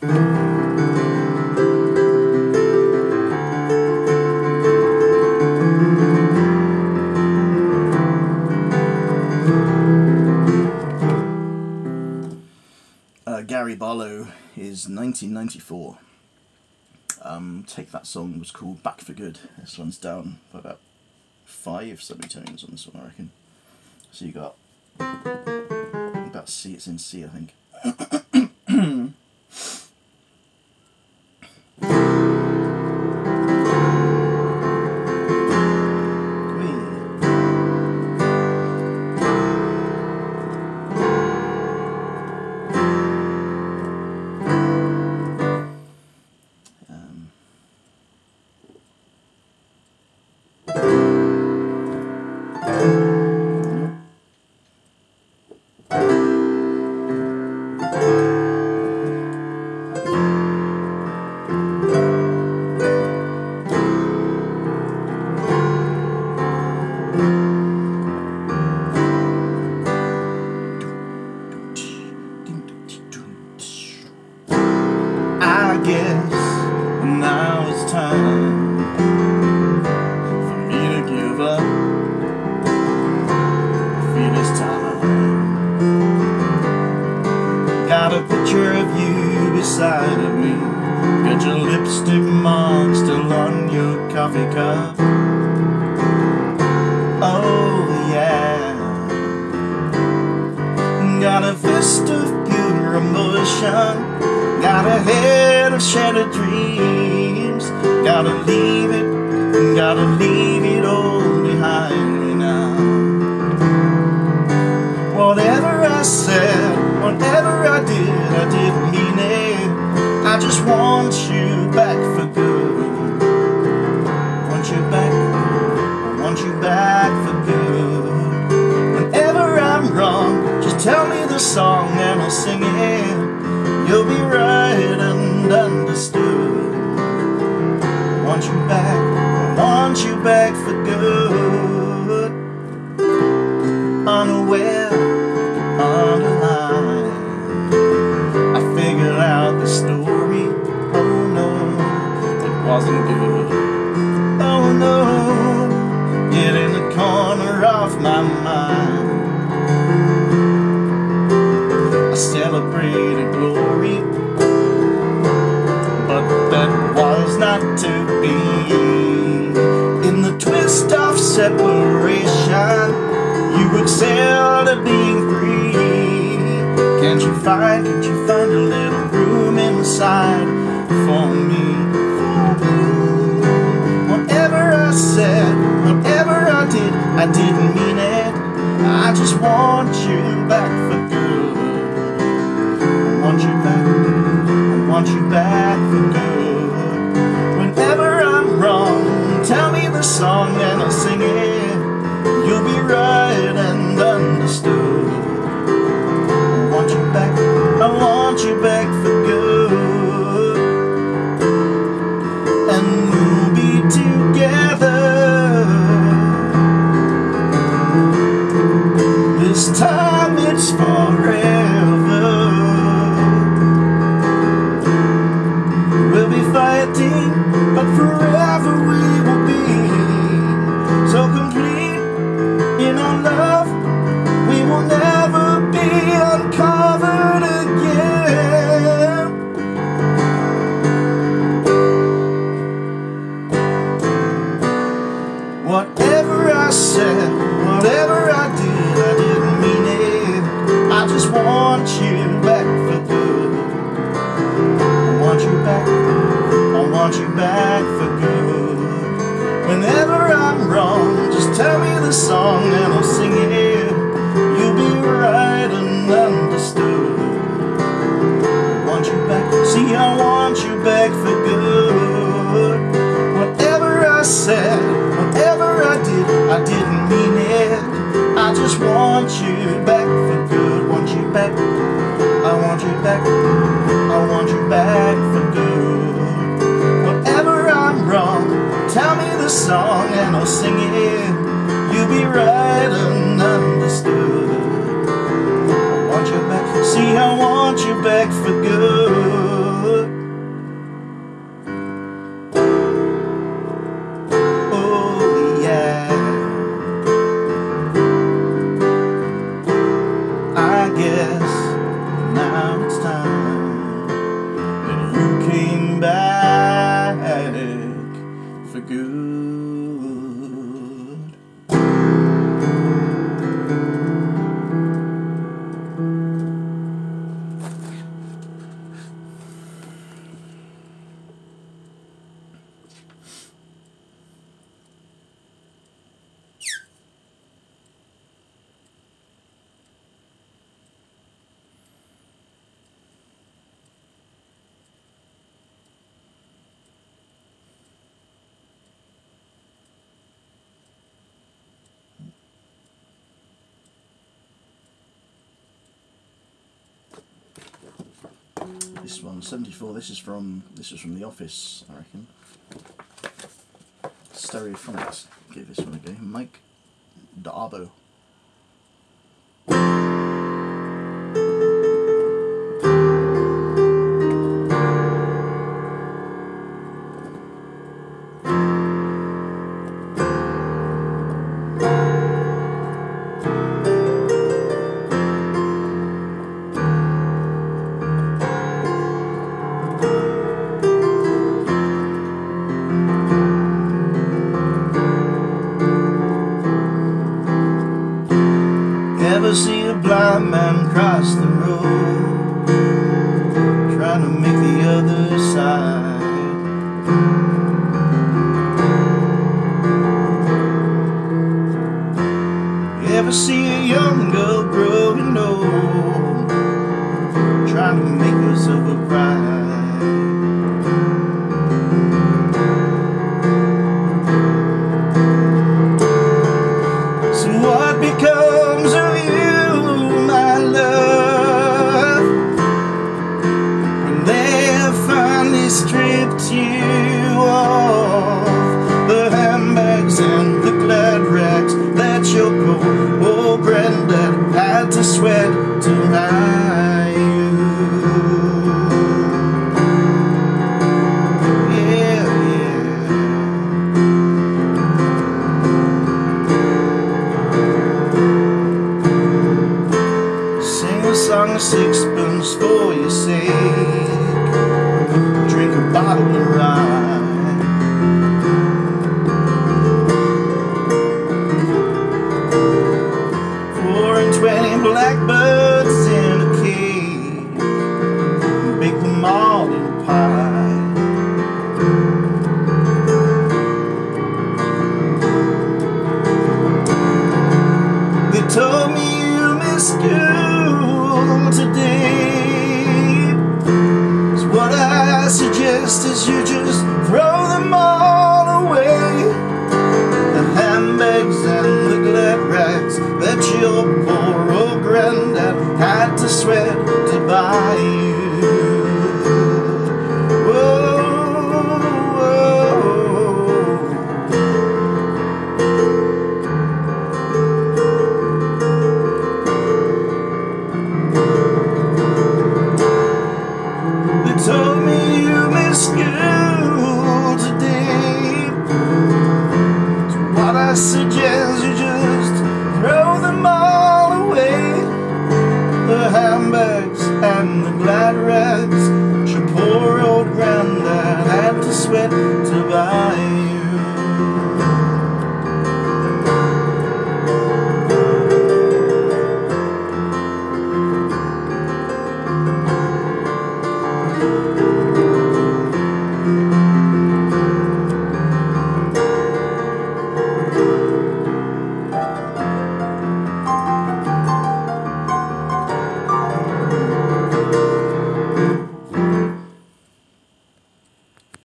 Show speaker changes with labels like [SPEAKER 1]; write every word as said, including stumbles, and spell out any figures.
[SPEAKER 1] Uh, Gary Barlow is nineteen ninety-four. Um, Take That song was called Back for Good. This one's down by about five semitones on this one, I reckon. So you got about C, it's in C, I think. I guess now it's time for me to give up. I feel it's time. Got a picture of you beside of me. Got your lipstick mark still on your coffee cup. Oh yeah. Got a fist of pure emotion. Got a head of shattered dreams. Gotta leave it, gotta leave it all behind me now. Whatever I said, whatever I did, I didn't mean it. I just want you back for good. Want you back, I want you back for good. Whenever I'm wrong, just tell me the song and I'll sing it. You'll be right and understood. I want you back, I want you back for good. Unaware, underlined, I figured out the story. Oh no, it wasn't good. Oh no, yet in the corner of my mind I celebrated glory, but that was not to be. In the twist of separation, you excelled at being free. Can't you find, can't you find a little room inside for me? Whatever I said, whatever I did, I didn't mean it. I just want you back for good. I want you back, I want you back for good. Whenever I'm wrong, tell me the song and I'll sing it. You'll be right and understood. I want you back, I want you back for good. And we'll be together. This time it's forever. We'll be fighting, but forever we will be so complete in our love. We will never be uncovered again. Whatever I said, whatever I did, I didn't mean it. I just want you back for good. I want you back, I want you back for good. Whenever I'm wrong, just tell me the song and I'll sing it. You'll be right and understood. I want you back, see I want you back for good. Whatever I said, whatever I did, I didn't mean it. I just want you back for good. Want you back, I want you back, I want you back for good. Whatever I'm wrong, tell me the song and I'll sing it. You'll be right and understood. I want you back, see I want you back for good. good. This one, seventy-four, this is from this is from The Office, I reckon. Stereophonics, give this one a go. Mike Darbo. Ever see a blind man cross the road, trying to make the other side? Ever see a young girl growing old, trying to make herself a bride? So what becomes of you, my love, when they have finally stripped you off the handbags and the glad rags that your poor old granddad had to sweat to buy you? Yeah, yeah. Sing a song of sixpence for your sake, drink a bottle of rye. Four and twenty blackbirds in a cage, bake them all in pie. They told me you missed school today, so what I suggest is you just throw them all away, the handbags and the glad rags that your poor old granddad had to sweat to buy you. Whoa, whoa. They told me